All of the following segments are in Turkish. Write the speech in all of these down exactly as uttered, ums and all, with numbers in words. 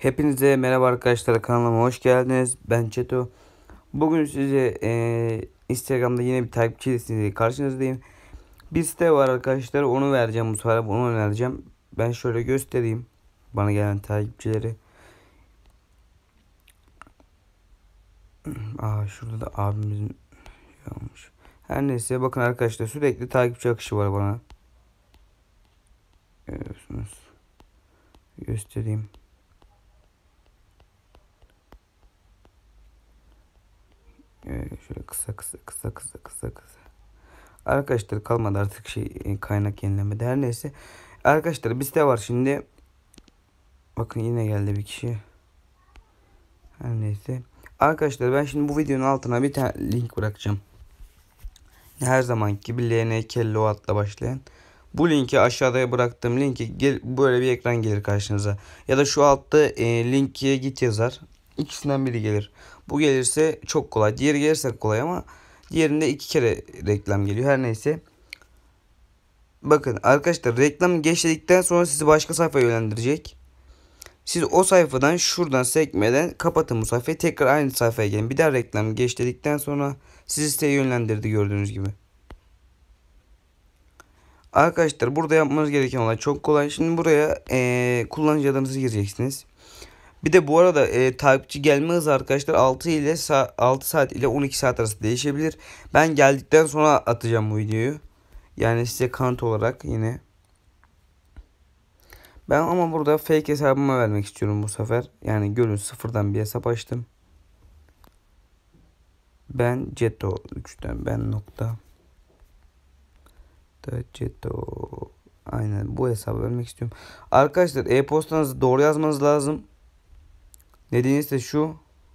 Hepinize merhaba arkadaşlar, kanalıma hoş geldiniz. Ben Çeto. Bugün size e, Instagram'da yine bir takipçisiyle karşınızdayım. Bir site var arkadaşlar, onu vereceğim bu sefer, bunu önereceğim. Ben şöyle göstereyim bana gelen takipçileri. Aa, şurada da abimizin şey olmuş. Her neyse, bakın arkadaşlar, sürekli takipçi akışı var bana. Görüyorsunuz. Göstereyim. Ee, şöyle kısa kısa kısa kısa kısa kısa. Arkadaşlar kalmadı artık şey e, kaynak yenilemede. Her neyse. Arkadaşlar bir site var şimdi. Bakın yine geldi bir kişi. Her neyse. Arkadaşlar ben şimdi bu videonun altına bir tane link bırakacağım. Her zamanki gibi L N Kello adla başlayan. Bu linki aşağıya bıraktığım linki gel, böyle bir ekran gelir karşınıza. Ya da şu altta e, linkiye git yazar. İkisinden biri gelir. Bu gelirse çok kolay. Diğeri gelirse kolay ama diğerinde iki kere reklam geliyor. Her neyse. Bakın arkadaşlar, reklam geçtikten sonra sizi başka sayfaya yönlendirecek. Siz o sayfadan şuradan sekmeden kapatın bu sayfayı. Tekrar aynı sayfaya gelin. Bir daha reklam geçtikten sonra sizi siteye yönlendirdi, gördüğünüz gibi. Arkadaşlar burada yapmanız gereken olay çok kolay. Şimdi buraya ee, kullanıcı adınızı gireceksiniz. Bir de bu arada e, takipçi gelme hızı arkadaşlar altı ile altı saat ile on iki saat arası değişebilir. Ben geldikten sonra atacağım bu videoyu. Yani size kanıt olarak yine. Ben ama burada fake hesabıma vermek istiyorum bu sefer. Yani görün, sıfırdan bir hesap açtım. Ben Ceto üçten ben nokta da Ceto. Aynen bu hesabı vermek istiyorum. Arkadaşlar e-postanızı doğru yazmanız lazım. Nedeni ise şu.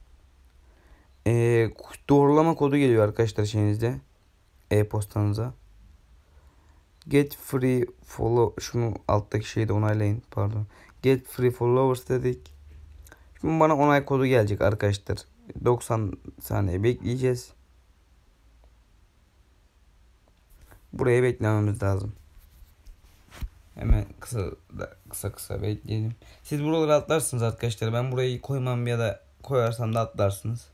E, doğrulama kodu geliyor arkadaşlar şeyinizde. E-postanıza. Get free follow, şunu alttaki şeyi de onaylayın, pardon. Get free followers dedik. Şimdi bana onay kodu gelecek arkadaşlar. doksan saniye bekleyeceğiz. Buraya beklememiz lazım. Hemen kısa kısa kısa bekleyelim. Siz buraları atlarsınız arkadaşlar. Ben burayı koymam ya da koyarsam da atlarsınız.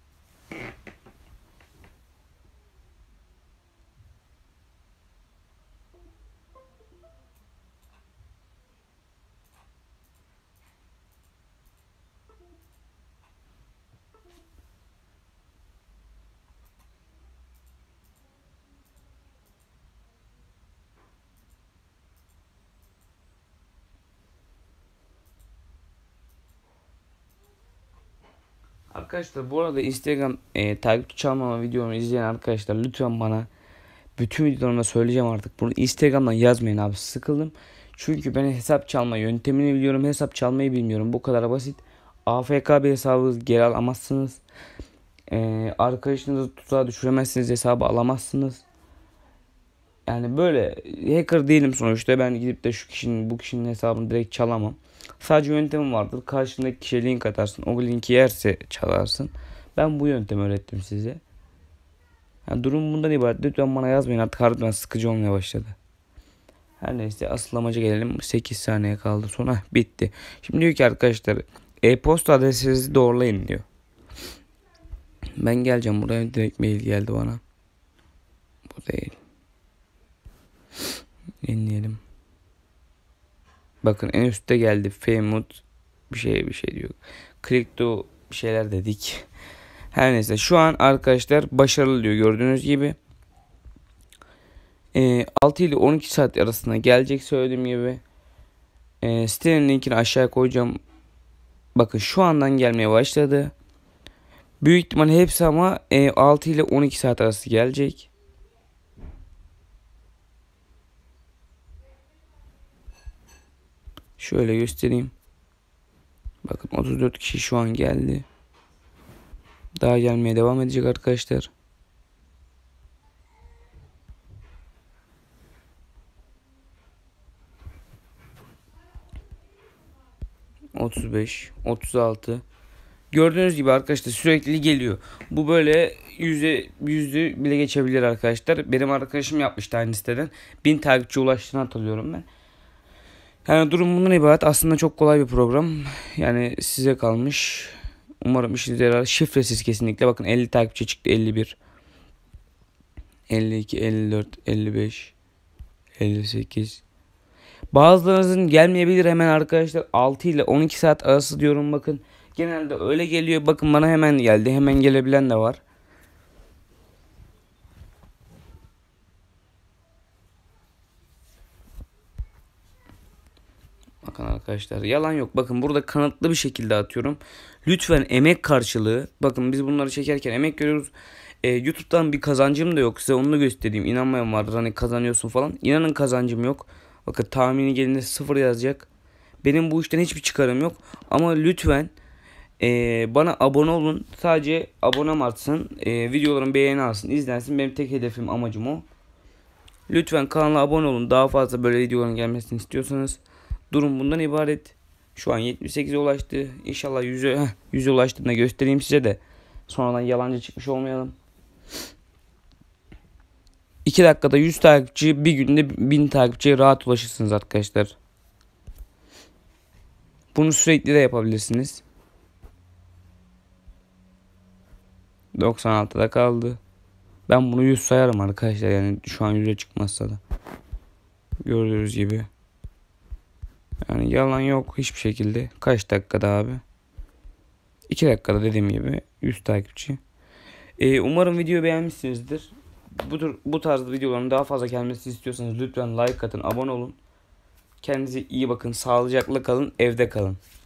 Arkadaşlar bu arada Instagram e, takipçi çalmama videomu izleyen arkadaşlar lütfen bana, bütün videolarımda söyleyeceğim artık, bunu Instagram'dan yazmayın abi, sıkıldım. Çünkü ben hesap çalma yöntemini biliyorum, hesap çalmayı bilmiyorum, bu kadar basit. A F K bir hesabı geri alamazsınız. E, arkadaşınızı tuzağa düşüremezsiniz, hesabı alamazsınız. Yani böyle hacker değilim sonuçta, ben gidip de şu kişinin bu kişinin hesabını direkt çalamam. Sadece yöntemim vardır. Karşındaki kişiye link atarsın. O linki yerse çalarsın. Ben bu yöntemi öğrettim size. Yani durum bundan ibaret. Lütfen bana yazmayın artık, harbiden sıkıcı olmaya başladı. Her neyse, asıl amaca gelelim. sekiz saniye kaldı, sonra bitti. Şimdi diyor ki arkadaşlar, e-posta adresinizi doğrulayın diyor. Ben geleceğim buraya, direkt mail geldi bana. Bu değil. Yenileyelim. Bakın en üstte geldi. Famous bir şey bir şey diyor. Click to bir şeyler dedik. Her neyse, şu an arkadaşlar başarılı diyor, gördüğünüz gibi. E, altı ile on iki saat arasında gelecek, söylediğim gibi. E, sitenin linkini aşağıya koyacağım. Bakın şu andan gelmeye başladı. Büyük ihtimal hepsi ama e, altı ile on iki saat arası gelecek. Şöyle göstereyim. Bakın otuz dört kişi şu an geldi. Daha gelmeye devam edecek arkadaşlar. otuz beş, otuz altı. Gördüğünüz gibi arkadaşlar sürekli geliyor. Bu böyle yüzde yüzü bile geçebilir arkadaşlar. Benim arkadaşım yapmıştı aynı siteden. bin takipçi ulaştığını hatırlıyorum ben. Yani durum bundan ibaret. Aslında çok kolay bir program. Yani size kalmış. Umarım işinize yarar. Şifresiz kesinlikle. Bakın elli takipçi çıktı. elli bir, elli iki, elli dört, elli beş, elli sekiz. Bazılarınızın gelmeyebilir hemen arkadaşlar. altı ile on iki saat arası diyorum bakın. Genelde öyle geliyor. Bakın bana hemen geldi. Hemen gelebilen de var. Bakın arkadaşlar yalan yok. Bakın burada kanıtlı bir şekilde atıyorum. Lütfen emek karşılığı. Bakın biz bunları çekerken emek görüyoruz. Ee, YouTube'dan bir kazancım da yok. Size onu da göstereyim. İnanmayan vardır hani kazanıyorsun falan. İnanın kazancım yok. Bakın tahmini gelinde sıfır yazacak. Benim bu işten hiçbir çıkarım yok. Ama lütfen ee, bana abone olun. Sadece abonem artsın. Ee, videolarım beğeni alsın. İzlensin. Benim tek hedefim, amacım o. Lütfen kanala abone olun. Daha fazla böyle videoların gelmesini istiyorsanız. Durum bundan ibaret. Şu an yetmiş sekize ulaştı. İnşallah yüze, yüze ulaştığında göstereyim size de. Sonradan yalancı çıkmış olmayalım. iki dakikada yüz takipçi, bir günde bin takipçiye rahat ulaşırsınız arkadaşlar. Bunu sürekli de yapabilirsiniz. doksan altıda kaldı. Ben bunu yüz sayarım arkadaşlar. Yani şu an yüze çıkmazsa da. Gördüğünüz gibi. Yani yalan yok hiçbir şekilde. Kaç dakikada abi? iki dakikada dediğim gibi yüz takipçi. Ee, umarım videoyu beğenmişsinizdir. Bu, tür, bu tarz videoların daha fazla gelmesini istiyorsanız lütfen like atın, abone olun. Kendinize iyi bakın, sağlıcakla kalın, evde kalın.